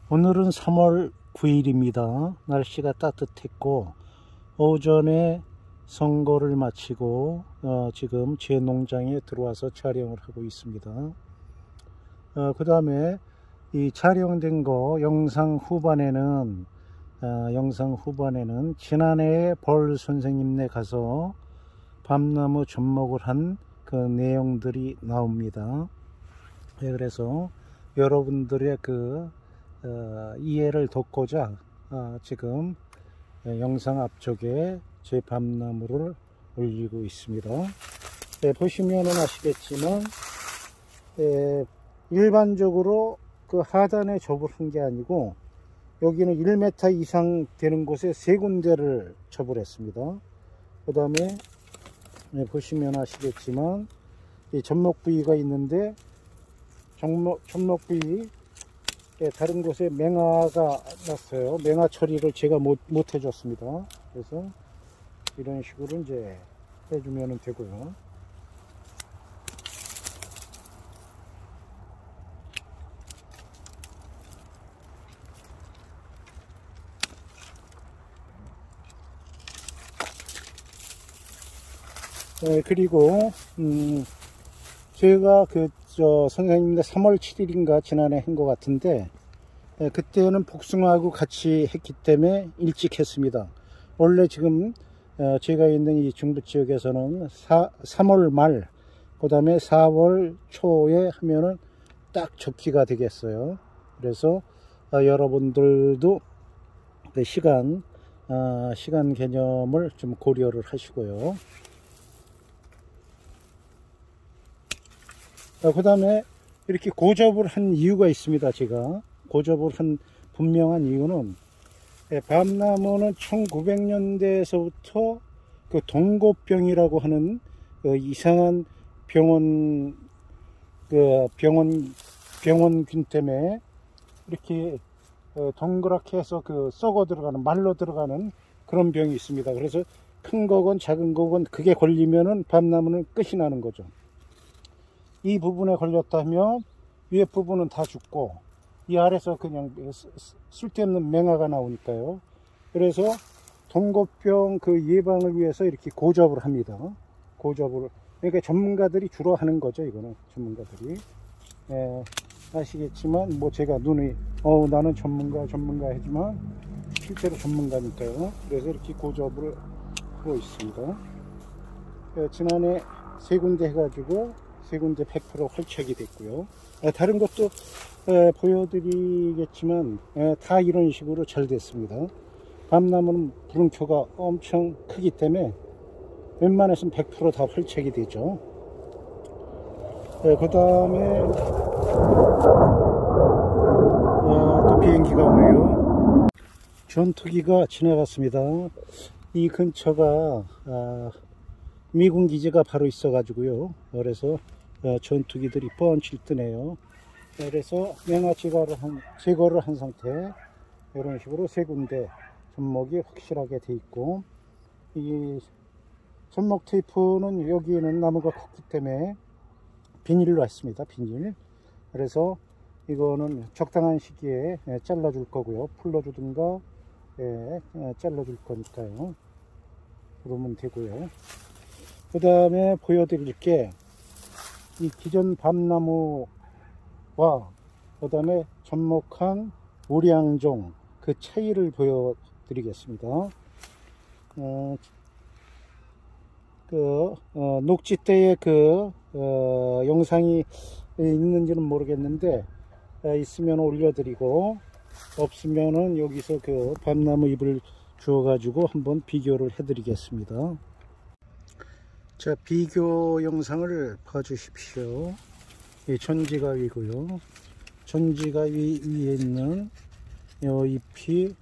오늘은 3월 9일입니다. 날씨가 따뜻했고 오전에 선거를 마치고 지금 제 농장에 들어와서 촬영을 하고 있습니다. 그 다음에 이 촬영된 거 영상 후반에는 지난해에 벌 선생님네 가서 밤나무 접목을 한 그 내용들이 나옵니다. 그래서 여러분들의 그 이해를 돕고자 지금 영상 앞쪽에 제 밤나무를 올리고 있습니다. 보시면은 아시겠지만 일반적으로 그 하단에 접을 한 게 아니고 여기는 1m 이상 되는 곳에 3군데를 접을 했습니다. 그 다음에 보시면 아시겠지만 이 접목 부위가 있는데 접목 부위 다른 곳에 맹아가 났어요. 맹아 처리를 제가 못 해줬습니다. 그래서 이런 식으로 이제 해주면 되고요. 그리고 제가 선생님들 3월 7일인가 지난해 한 것 같은데 그때는 복숭아하고 같이 했기 때문에 일찍 했습니다. 원래 지금 제가 있는 이 중부 지역에서는 3월 말 그 다음에 4월 초에 하면은 딱 적기가 되겠어요. 그래서 여러분들도 그 시간 개념을 좀 고려를 하시고요. 그 다음에 이렇게 고접을 한 이유가 있습니다. 제가 고접을 한 분명한 이유는 밤나무는 1900년대에서부터 그 동고병이라고 하는 그 이상한 병원균 때문에 이렇게 동그랗게 해서 그 썩어 들어가는 말로 들어가는 그런 병이 있습니다. 그래서 큰 거건 작은 거건 그게 걸리면은 밤나무는 끝이 나는 거죠. 이 부분에 걸렸다면 위에 부분은 다 죽고 이 아래서 그냥 쓸데없는 맹아가 나오니까요. 그래서 동고병 그 예방을 위해서 이렇게 고접을 합니다. 고접을 그러니까 전문가들이 주로 하는 거죠. 이거는 전문가들이 아시겠지만 뭐 제가 눈이 나는 전문가 하지만 실제로 전문가니까요. 그래서 이렇게 고접을 하고 있습니다. 지난해 3군데 해가지고 3군데 100% 활착이 됐고요. 다른 것도 보여드리겠지만 다 이런 식으로 잘 됐습니다. 밤나무는 불응표가 엄청 크기 때문에 웬만해서는 100% 다 활착이 되죠. 그 다음에 또 비행기가 오네요. 전투기가 지나갔습니다. 이 근처가 미군 기지가 바로 있어 가지고요. 그래서 전투기들이 뻔칠 뜨네요. 그래서 맹아 제거를 한 상태 이런 식으로 3군데 접목이 확실하게 돼 있고 이 접목 테이프는 여기에는 나무가 컸기 때문에 비닐로 했습니다. 비닐. 그래서 이거는 적당한 시기에 잘라 줄 거고요. 풀러 주든가 잘라 줄 거니까요. 그러면 되고요. 그 다음에 보여드릴 게 이 기존 밤나무와 그 다음에 접목한 오량종 그 차이를 보여드리겠습니다. 녹지 때의 영상이 있는지는 모르겠는데 있으면 올려드리고 없으면은 여기서 그 밤나무 잎을 주어 가지고 한번 비교를 해 드리겠습니다. 자, 비교 영상을 봐주십시오. 이 전지가위고요. 전지가위 위에 있는 이 잎이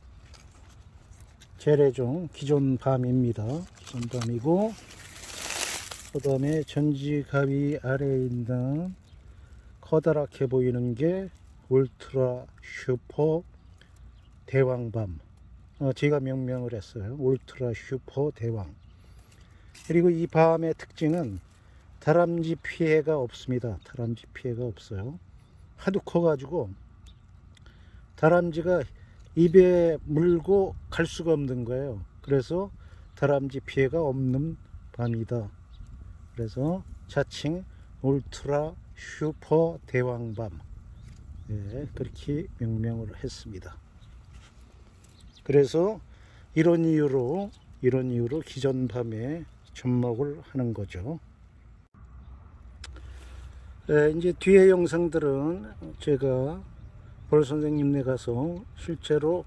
재래종 기존 밤입니다. 기존 밤이고 그 다음에 전지가위 아래에 있는 커다랗게 보이는 게 울트라 슈퍼 대왕밤. 제가 명명을 했어요. 울트라 슈퍼 대왕. 그리고 이 밤의 특징은 다람쥐 피해가 없습니다. 다람쥐 피해가 없어요. 하도 커가지고 다람쥐가 입에 물고 갈 수가 없는 거예요. 그래서 다람쥐 피해가 없는 밤이다. 그래서 자칭 울트라 슈퍼 대왕밤, 예, 그렇게 명명을 했습니다. 그래서 이런 이유로 기존밤에 접목을 하는 거죠. 예, 이제 뒤에 영상들은 제가 볼 선생님네 가서 실제로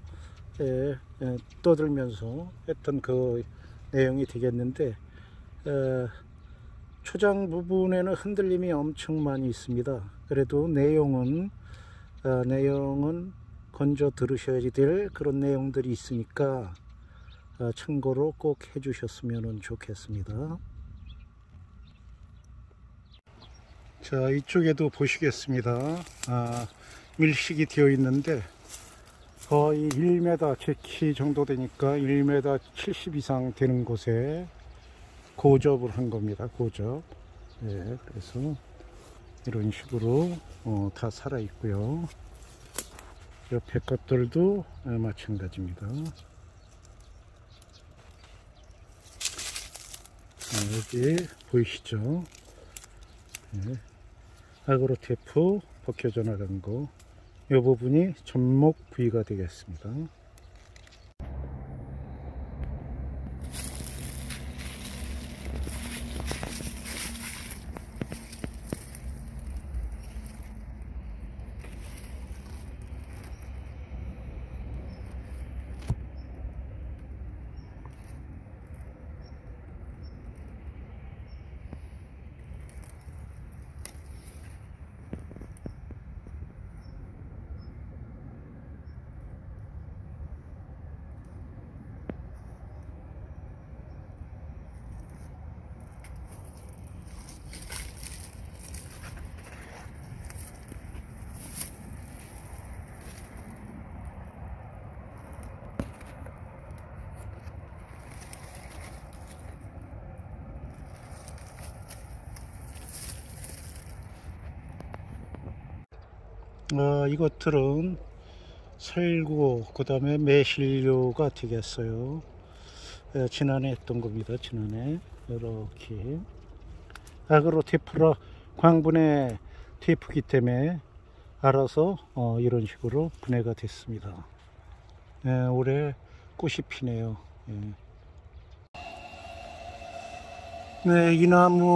떠들면서 했던 그 내용이 되겠는데, 초장 부분에는 흔들림이 엄청 많이 있습니다. 그래도 내용은 건져 들으셔야 될 그런 내용들이 있으니까 참고로 꼭 해주셨으면 좋겠습니다. 자, 이쪽에도 보시겠습니다. 밀식이 되어 있는데 거의 1m, 제 키 정도 되니까 1m 70 이상 되는 곳에 고접을 한 겁니다. 고접. 네, 그래서 이런 식으로 다 살아 있고요. 옆에 것들도 마찬가지입니다. 여기 보이시죠? 네. 아그로테이프 벗겨져 나간 거, 이 부분이 접목 부위가 되겠습니다. 이것들은 살구, 그 다음에 매실료가 되겠어요. 지난해 했던 겁니다. 지난해 이렇게 아그로 테이프라 광분해 테이프기 때문에 알아서 이런 식으로 분해가 됐습니다. 올해 꽃이 피네요. 네, 이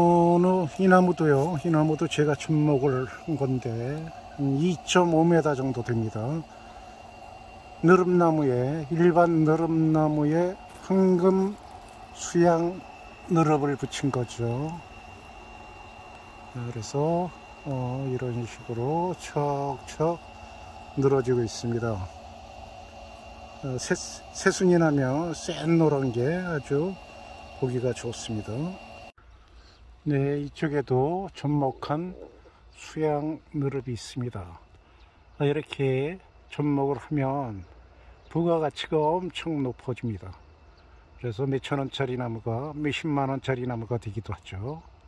나무도 제가 접목을 한 건데 2.5m 정도 됩니다. 느릅나무에, 일반 느릅나무에 황금 수양 느릅을 붙인 거죠. 그래서 이런 식으로 척척 늘어지고 있습니다. 새순이 나면 센 노란 게 아주 보기가 좋습니다. 네, 이쪽에도 접목한 수양 느릅이 있습니다. 이렇게 접목을 하면 부가가치가 엄청 높아집니다. 그래서 몇천원짜리 나무가 몇십만원짜리 나무가 되기도 하죠.